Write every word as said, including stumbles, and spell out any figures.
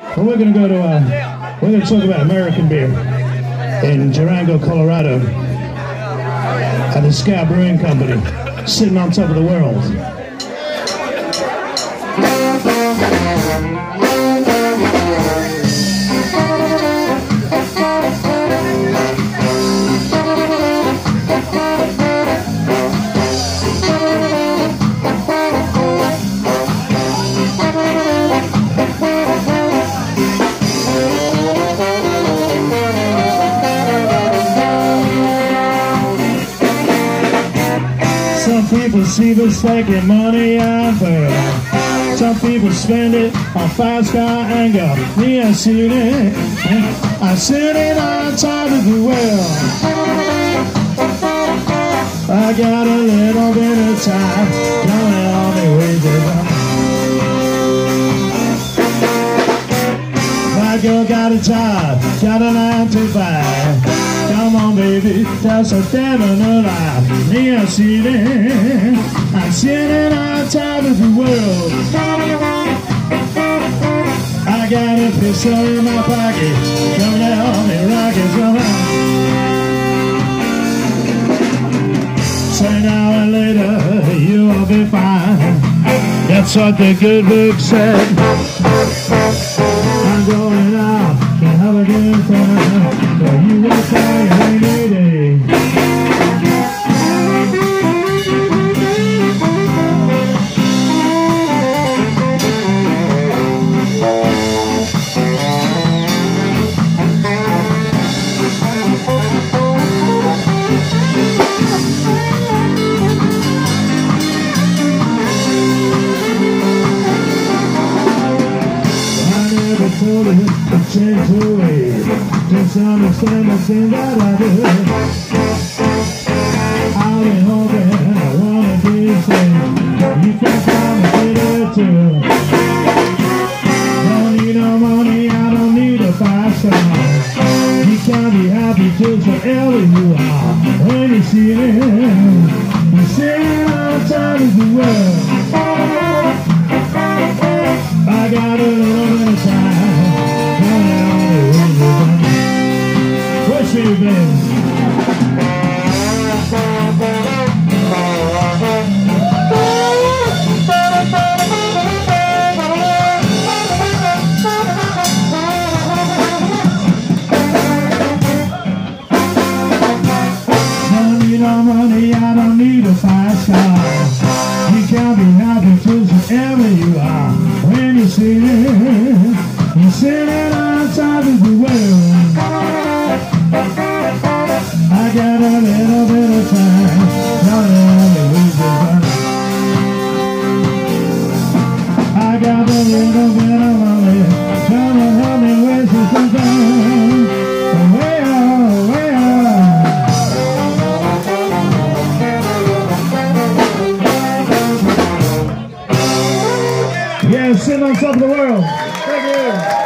Well, we're going to go to, uh, we're going to talk about American beer in Durango, Colorado, at the Scout Brewing Company, sitting on top of the world. Some people see this taking money out there. Some people spend it on five-star anger. Me, I see it. I sit it on top of the world. I got a little bit of time. Coming on me wages. My girl got a job, got a nine to five. Come on, baby, that's a dead on the life. Me, I see it. I'm sitting on top of the world. I got a pistol in my pocket. Come down and rock it somehow. So an hour later, you'll be fine. That's what the good book said. I'm going out to have a good time. But you will cry a rainy day. Told her to change her ways, just understand the thing that I do. I've been hoping I wanna be the same. You can find a kid or two. Don't need no money, I don't need a five star. You can be happy just wherever you are. When you see it, you're sitting on top of the world. I got a little bit of time. What's your name? Don't need no money, I don't need a five star. You can be happy just wherever you are. When you see it, you're sitting on top of the world. I got a little bit of time. Don't let me lose it. I got a little bit of money. Don't help me waste some time. Way up, way up. Yeah, sitting on top of the world. Thank you.